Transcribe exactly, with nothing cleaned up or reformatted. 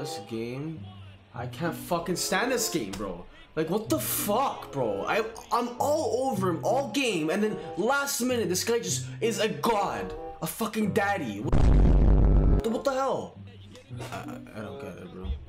this game, I can't fucking stand this game, bro. Like, what the fuck, bro? I, I'm all over him all game, and then last minute, this guy just is a god. A fucking daddy. What, what the hell? I, I don't get it, bro.